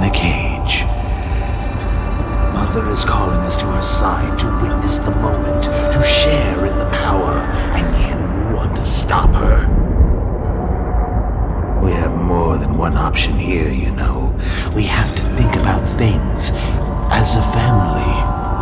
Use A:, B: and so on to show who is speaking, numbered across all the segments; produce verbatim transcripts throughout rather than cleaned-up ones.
A: a cage. Mother is calling us to her side to witness the moment, to share in the power, and you want to stop her? We have more than one option here, you know. We have to think about things as a family.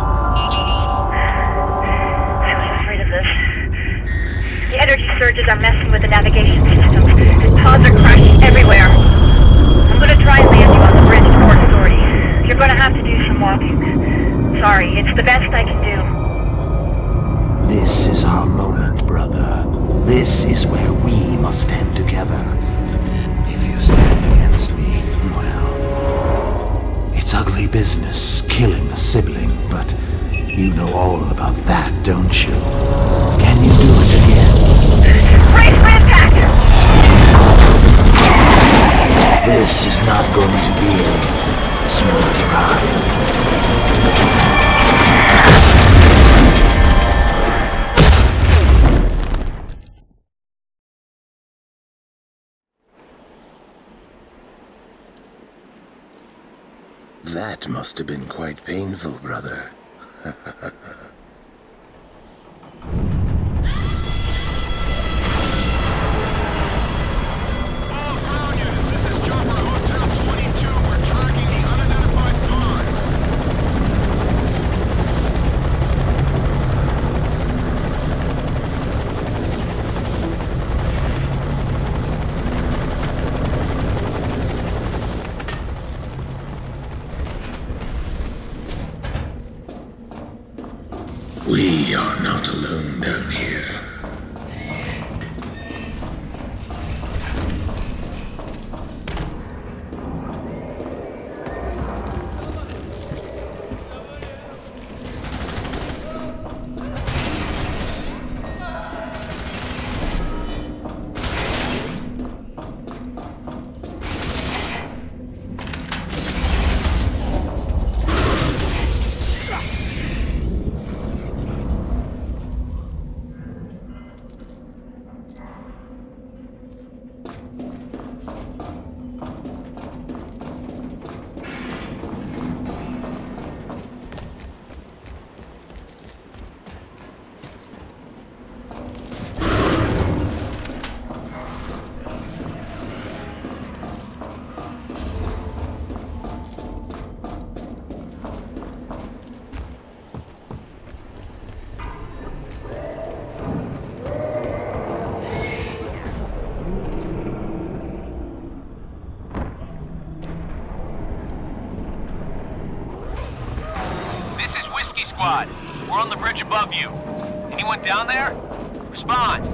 B: I was afraid of this. The energy surges are messing with the navigation systems. The pods are crashing everywhere. I'm gonna try and land you on the bridge to Port Authority. You're gonna have to do some walking. Sorry, it's the best I can do.
A: This is our moment, brother. This is where we must stand together. If you stand against me, well, it's ugly business killing a sibling, but you know all about that, don't you? Can you do it again?
B: Brace for impact!
A: This is not going to be a smooth ride. That must have been quite painful, brother. We are not alone down here.
C: Squad, we're on the bridge above you. Anyone down there? Respond.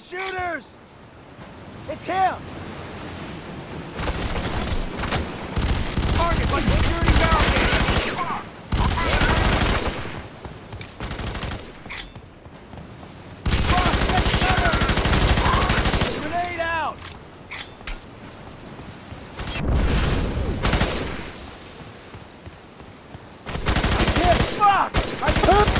D: shooters! It's him! Target by security barricade! Fuck, let's cover! Grenade out! Hit! Fuck! I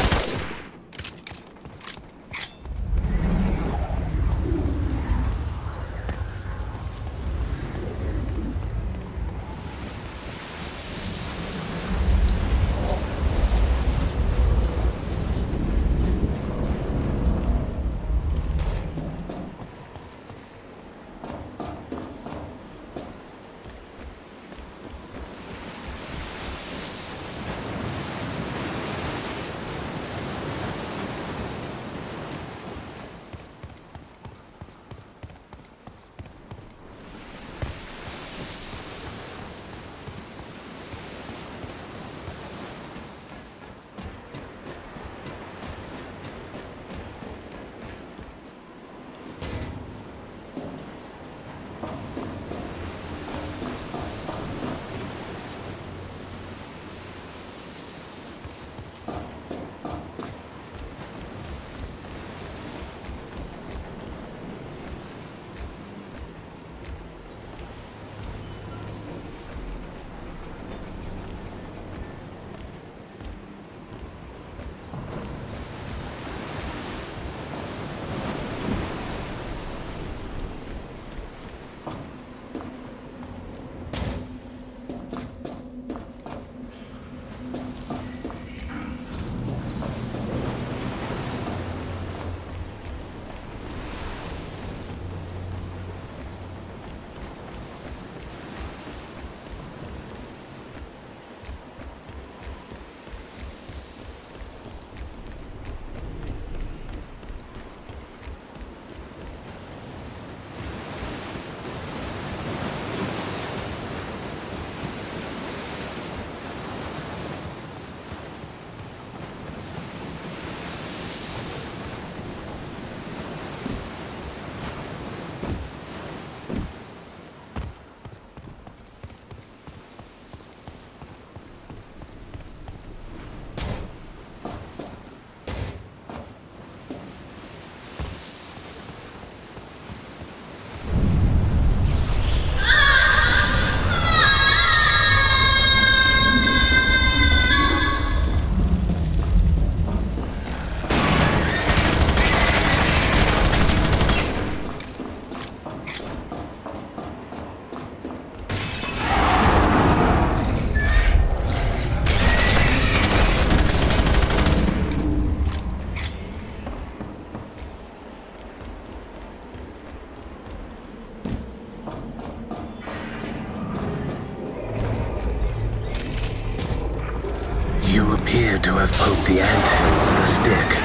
A: You appear to have poked the anthill with a stick.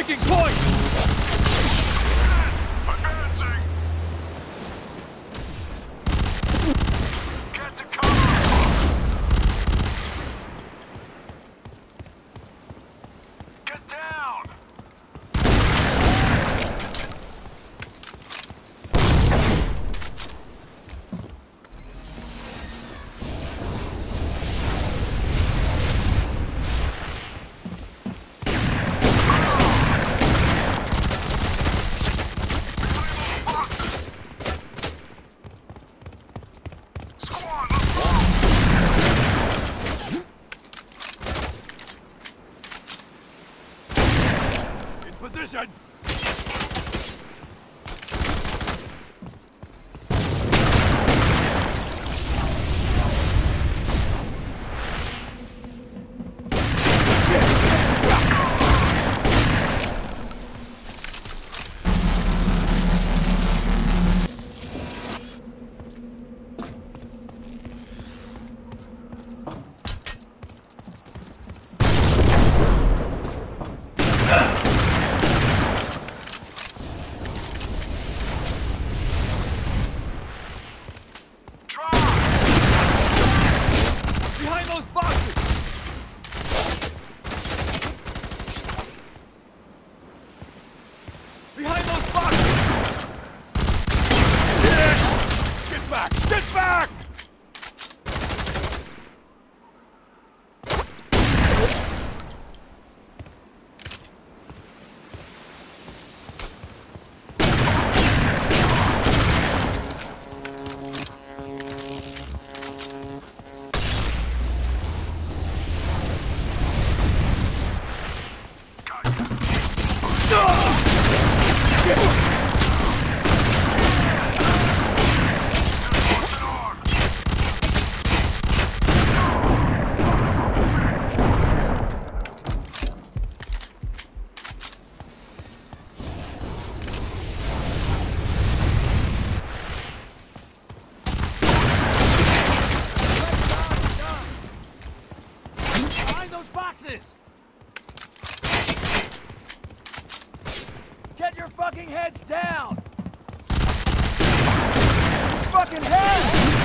D: Marking point!
E: Advancing! Get to cover! Get down!
D: Position! Behind those boxes! Behind those boxes! Yeah. Get back! Get back! Boxes! Get your fucking heads down! Fucking heads!